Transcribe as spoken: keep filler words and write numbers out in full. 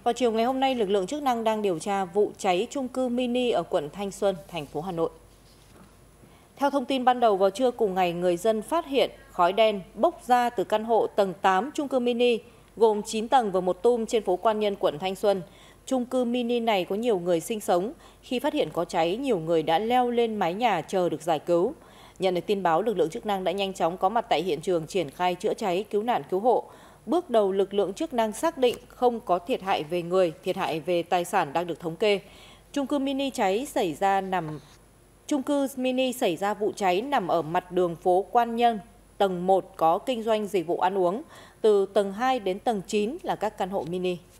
Vào chiều ngày hôm nay, lực lượng chức năng đang điều tra vụ cháy chung cư mini ở quận Thanh Xuân, thành phố Hà Nội. Theo thông tin ban đầu, vào trưa cùng ngày, người dân phát hiện khói đen bốc ra từ căn hộ tầng tám chung cư mini gồm chín tầng và một tum trên phố Quan Nhân, quận Thanh Xuân. Chung cư mini này có nhiều người sinh sống. Khi phát hiện có cháy, nhiều người đã leo lên mái nhà chờ được giải cứu. Nhận được tin báo, lực lượng chức năng đã nhanh chóng có mặt tại hiện trường triển khai chữa cháy, cứu nạn cứu hộ. Bước đầu, lực lượng chức năng xác định không có thiệt hại về người, thiệt hại về tài sản đang được thống kê. Chung cư mini cháy xảy ra nằm Chung cư mini xảy ra vụ cháy nằm ở mặt đường phố Quan Nhân, tầng một có kinh doanh dịch vụ ăn uống, từ tầng hai đến tầng chín là các căn hộ mini.